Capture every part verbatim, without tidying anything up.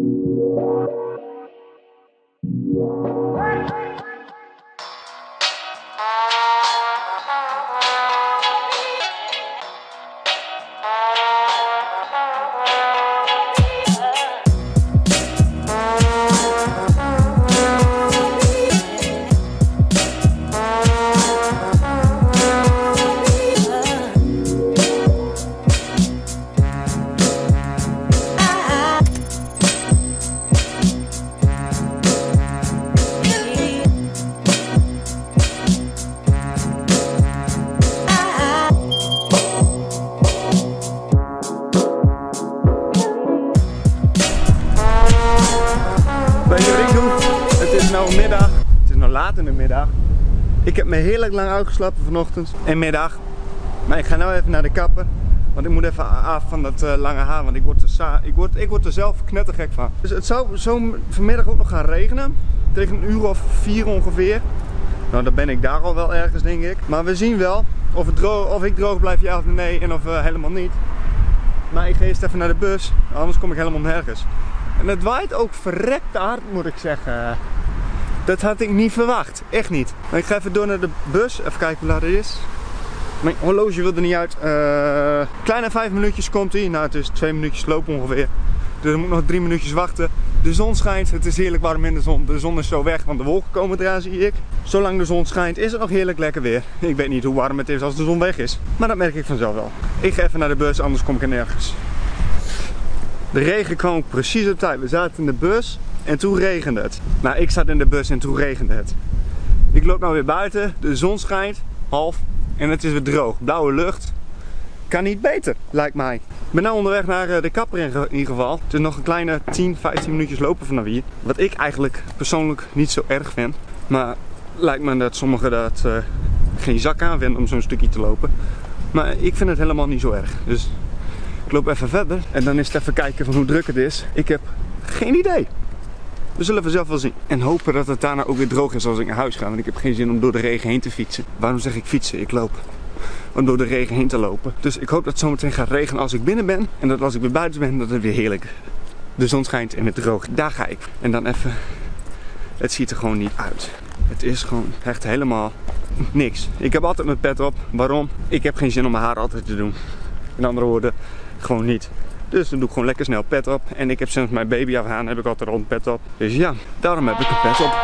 Middag. Het is nog laat in de middag. Ik heb me heerlijk lang uitgeslapen vanochtend en middag. Maar ik ga nou even naar de kapper. Want ik moet even af van dat uh, lange haar. Want ik word, er sa ik, word, ik word er zelf knettergek van. Dus het zou zo vanmiddag ook nog gaan regenen. Tegen een uur of vier ongeveer. Nou, dan ben ik daar al wel ergens, denk ik. Maar we zien wel of, het droog, of ik droog blijf, ja of nee. En of uh, helemaal niet. Maar ik ga eerst even naar de bus. Anders kom ik helemaal nergens. En het waait ook verrekte hard, moet ik zeggen. Dat had ik niet verwacht. Echt niet. Maar ik ga even door naar de bus. Even kijken hoe laat het is. Mijn horloge wil er niet uit. Uh, kleine vijf minuutjes komt hij. Nou, het is twee minuutjes lopen ongeveer. Dus dan moet ik nog drie minuutjes wachten. De zon schijnt. Het is heerlijk warm in de zon. De zon is zo weg, want de wolken komen eraan, zie ik. Zolang de zon schijnt is het nog heerlijk lekker weer. Ik weet niet hoe warm het is als de zon weg is. Maar dat merk ik vanzelf wel. Ik ga even naar de bus, anders kom ik er nergens. De regen kwam ook precies op tijd. We zaten in de bus. En toen regende het. Nou, ik zat in de bus en toen regende het. Ik loop nou weer buiten, de zon schijnt, half, en het is weer droog. Blauwe lucht. Kan niet beter, lijkt mij. Ik ben nu onderweg naar de kapper in ieder geval. Het is nog een kleine tien, vijftien minuutjes lopen vanaf hier. Wat ik eigenlijk persoonlijk niet zo erg vind. Maar lijkt me dat sommigen dat uh, geen zak aan vinden om zo'n stukje te lopen. Maar ik vind het helemaal niet zo erg. Dus ik loop even verder en dan is het even kijken van hoe druk het is. Ik heb geen idee. We zullen vanzelf wel zien. En hopen dat het daarna ook weer droog is als ik naar huis ga. Want ik heb geen zin om door de regen heen te fietsen. Waarom zeg ik fietsen? Ik loop. Om door de regen heen te lopen. Dus ik hoop dat het zometeen gaat regenen als ik binnen ben. En dat als ik weer buiten ben, dat het weer heerlijk de zon schijnt en weer droog. Daar ga ik. En dan even. Het ziet er gewoon niet uit. Het is gewoon echt helemaal niks. Ik heb altijd mijn pet op. Waarom? Ik heb geen zin om mijn haar altijd te doen. In andere woorden, gewoon niet. Dus dan doe ik gewoon lekker snel pet op. En ik heb sinds mijn baby afgaan heb ik altijd rond pet op. Dus ja, daarom heb ik een pet op.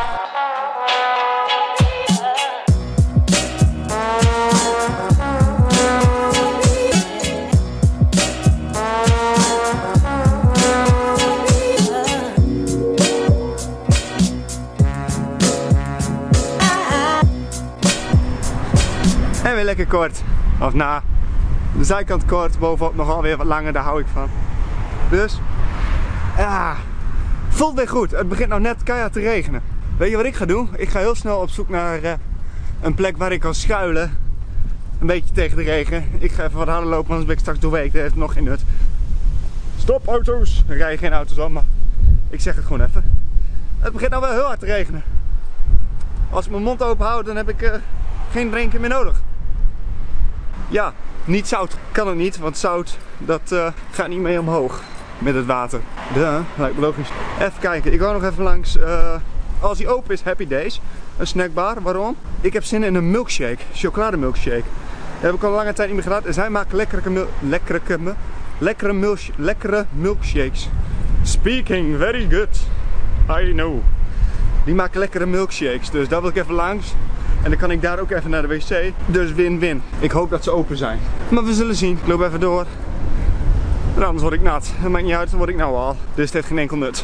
En weer lekker kort. Of na. De zijkant kort, bovenop nogal weer wat langer, daar hou ik van. Dus, ja, voelt weer goed. Het begint nou net keihard te regenen. Weet je wat ik ga doen? Ik ga heel snel op zoek naar uh, een plek waar ik kan schuilen. Een beetje tegen de regen. Ik ga even wat harder lopen, anders ben ik straks doorweekt. Dat heeft nog geen nut. Stop auto's! Er rijden geen auto's aan, maar ik zeg het gewoon even. Het begint nou wel heel hard te regenen. Als ik mijn mond open hou, dan heb ik uh, geen drinken meer nodig. Ja. Niet zout kan het niet, want zout dat uh, gaat niet mee omhoog met het water. Ja, lijkt me logisch. Even kijken, ik wou nog even langs, uh, als die open is, Happy Days. Een snackbar, waarom? Ik heb zin in een milkshake, chocolademilkshake. Dat heb ik al lange tijd niet meer gedaan. En zij maken lekkere, mil lekkere, lekkere, milk lekkere milkshakes. Speaking very good, I know. Die maken lekkere milkshakes, dus daar wil ik even langs. En dan kan ik daar ook even naar de wc. Dus win-win. Ik hoop dat ze open zijn. Maar we zullen zien. Ik loop even door. En anders word ik nat. Dat maakt niet uit, dan word ik nou al. Dus het heeft geen enkel nut.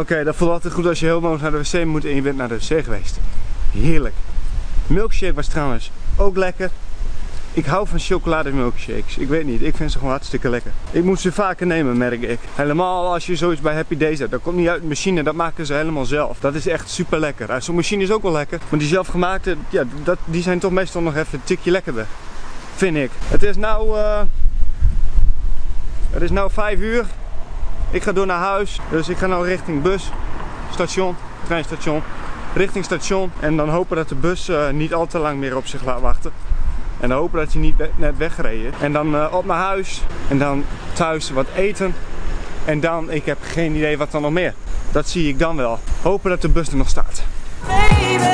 okay, dat voelt altijd goed als je helemaal naar de wc moet en je bent naar de wc geweest. Heerlijk. Milkshake was trouwens ook lekker. Ik hou van chocolade milkshakes. Ik weet niet, ik vind ze gewoon hartstikke lekker. Ik moet ze vaker nemen, merk ik. Helemaal als je zoiets bij Happy Days hebt. Dat komt niet uit de machine, dat maken ze helemaal zelf. Dat is echt super lekker. Zo'n machine is ook wel lekker. Maar die zelfgemaakte, ja, dat, die zijn toch meestal nog even een tikje lekkerder. Vind ik. Het is nou... Uh, het is nou vijf uur. Ik ga door naar huis. Dus ik ga nou richting bus. Station. Treinstation. Richting station. En dan hopen dat de bus uh, niet al te lang meer op zich laat wachten. En dan hopen dat hij niet net weggereden. En dan uh, op naar huis. En dan thuis wat eten. En dan, ik heb geen idee wat dan nog meer. Dat zie ik dan wel. Hopen dat de bus er nog staat. Baby.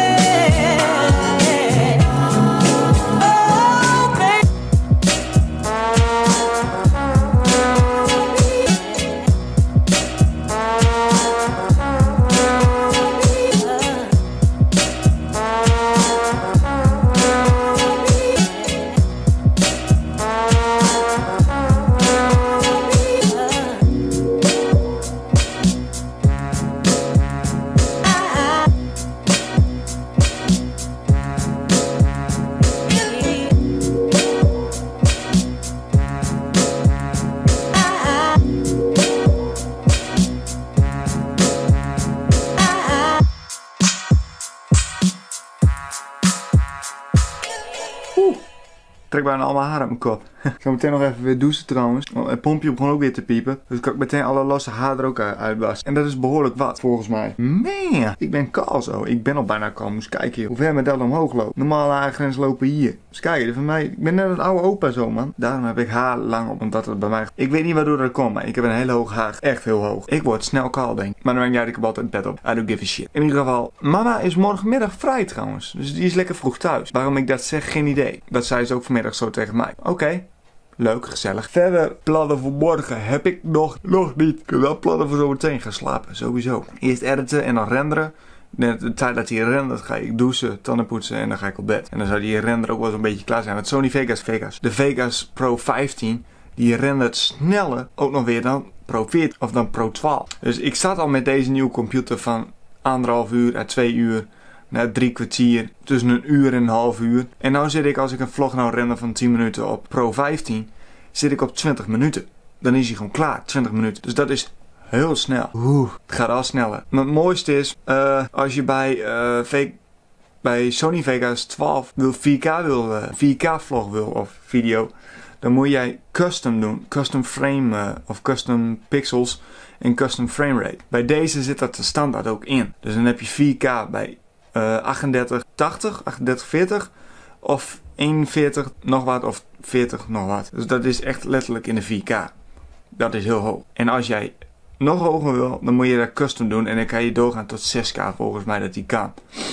Ik trek bijna al mijn haar uit mijn kop. Ik ga meteen nog even weer douchen trouwens. Het pompje begon ook weer te piepen. Dus kan ik meteen alle losse haar er ook uitwassen. En dat is behoorlijk wat volgens mij. Man, ik ben kaal zo. Ik ben al bijna kaal. Moest kijken hoe ver mijn dat omhoog loopt. Normale haargrens lopen hier. Dus kijk, van mij, ik ben net een oude opa zo man. Daarom heb ik haar lang op. Omdat het bij mij... Ik weet niet waardoor dat komt. Maar ik heb een hele hoog haar. Echt heel hoog. Ik word snel kaal denk ik. Maar dan ben ik uit. Ik heb altijd bed op. I don't give a shit. In ieder geval. Mama is morgenmiddag vrij trouwens. Dus die is lekker vroeg thuis. Waarom ik dat zeg, geen idee. Dat zei ze ook vanmiddag zo tegen mij. Oké. Okay. Leuk, gezellig. Verder plannen voor morgen heb ik nog, nog niet. Ik heb wel plannen voor zometeen gaan slapen, sowieso. Eerst editen en dan renderen. De, de tijd dat hij rendert ga ik douchen, tanden poetsen en dan ga ik op bed. En dan zou die render ook wel zo'n beetje klaar zijn. Want Sony Vegas, Vegas. De Vegas Pro vijftien, die rendert sneller ook nog weer dan Pro veertien of dan Pro twaalf. Dus ik zat al met deze nieuwe computer van anderhalf uur à twee uur. Na drie kwartier, tussen een uur en een half uur. En nou zit ik, als ik een vlog nou render van tien minuten op Pro vijftien, zit ik op twintig minuten. Dan is hij gewoon klaar, twintig minuten. Dus dat is heel snel. Oeh, het gaat al sneller. Maar het mooiste is, uh, als je bij, uh, v bij Sony Vegas twaalf wil vier K wil, uh, vier K vlog wil of video, dan moet jij custom doen. Custom frame uh, of custom pixels en custom frame rate. Bij deze zit dat de standaard ook in. Dus dan heb je vier K bij Uh, achtendertig tachtig, achtendertig veertig of eenenveertig nog wat of veertig nog wat. Dus dat is echt letterlijk in de vier K. Dat is heel hoog. En als jij nog hoger wil, dan moet je dat custom doen en dan kan je doorgaan tot zes K volgens mij dat die kan.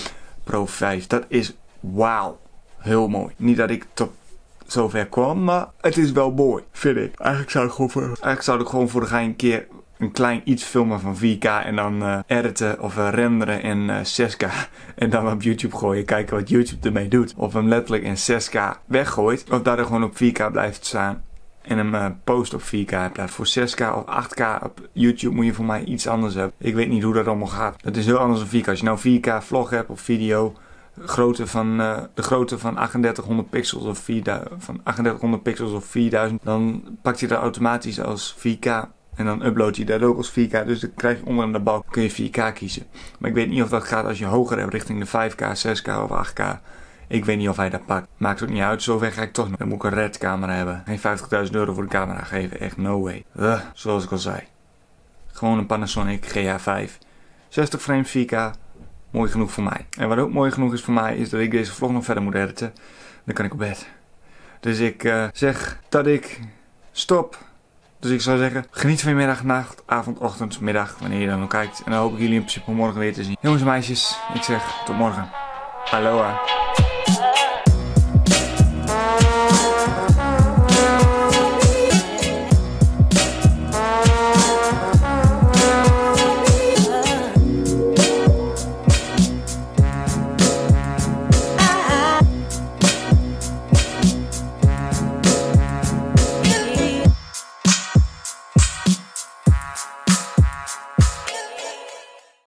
Pro vijf, dat is wauw. Heel mooi. Niet dat ik tot zover kwam, maar het is wel mooi, vind ik. Eigenlijk zou ik gewoon voor, eigenlijk zou ik gewoon voor de gein een keer een klein iets filmen van vier K en dan uh, editen of uh, renderen in uh, zes K en dan op YouTube gooien, kijken wat YouTube ermee doet. Of hem letterlijk in zes K weggooit of dat er gewoon op vier K blijft staan en hem uh, post op vier K in plaats voor zes K of acht K op YouTube moet je voor mij iets anders hebben. Ik weet niet hoe dat allemaal gaat. Dat is heel anders dan vier K. Als je nou vier K vlog hebt of video, grootte van, uh, de grootte van achtendertighonderd pixels of vierduizend, van achtendertighonderd pixels of vierduizend, dan pakt hij dat automatisch als vier K. En dan upload je dat ook als vier K. Dus dan krijg je onder in de balk kun je vier K kiezen. Maar ik weet niet of dat gaat als je hoger hebt richting de vijf K, zes K of acht K. Ik weet niet of hij dat pakt. Maakt ook niet uit. Zover ga ik toch nog. Dan moet ik een red camera hebben. Geen vijftigduizend euro voor de camera geven. Echt no way. Uh, zoals ik al zei. Gewoon een Panasonic G H vijf. zestig frames vier K. Mooi genoeg voor mij. En wat ook mooi genoeg is voor mij is dat ik deze vlog nog verder moet editen. Dan kan ik op bed. Dus ik uh, zeg dat ik stop. Dus ik zou zeggen, geniet van je middag, nacht, avond, ochtend, middag, wanneer je dan ook kijkt. En dan hoop ik jullie in principe morgen weer te zien. Jongens en meisjes, ik zeg tot morgen. Aloha.